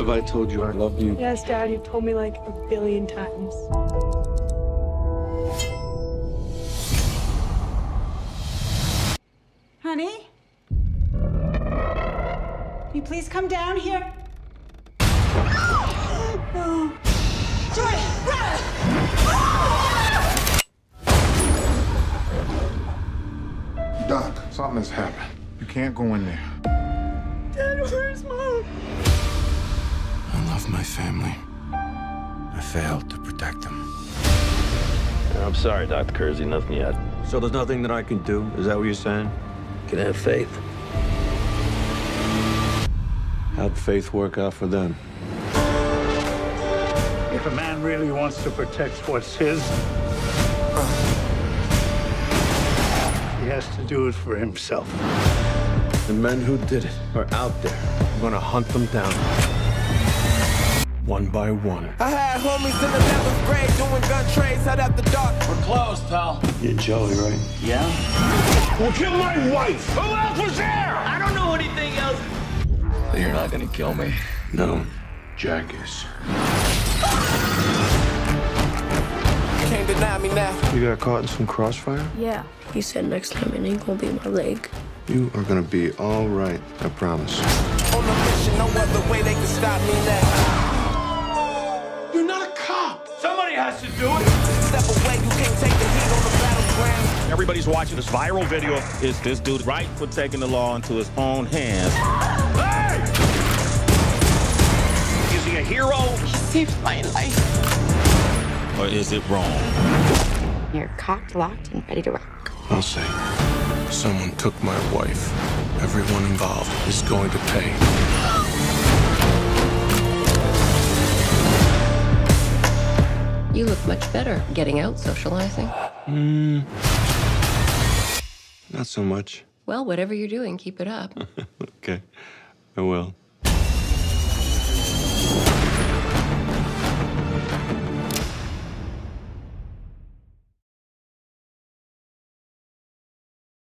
Have I told you I love you? Yes, Dad, you've told me like a billion times. Honey? Can you please come down here? No. Joy, run! Doc, something has happened. You can't go in there. Dad, where's Mom? I love my family. I failed to protect them. I'm sorry, Dr. Kersey, nothing yet. So there's nothing that I can do? Is that what you're saying? You can have faith. How'd faith work out for them? If a man really wants to protect what's his, he has to do it for himself. The men who did it are out there. I'm gonna hunt them down. One by one. I had homies in the 11th grade doing gun trades out at the dark. We're closed, pal. You're Joey, right? Yeah? Who killed my wife? Who else was there? I don't know anything else. You're not gonna kill me. No. Jack is. Can't deny me now. You got caught in some crossfire? Yeah. He said next time it ain't gonna be my leg. You are gonna be all right, I promise. On a mission, no other way they can stop me now. You're not a cop. Somebody has to do it. Step away, you can't take the heat on the battleground. Everybody's watching this viral video. Is this dude right for taking the law into his own hands? Hey! Is he a hero? He saved my life. Or is it wrong? You're cocked, locked, and ready to rock. I'll say, someone took my wife. Everyone involved is going to pay. You look much better getting out socializing. Not so much. Well, whatever you're doing, keep it up. Okay, I will.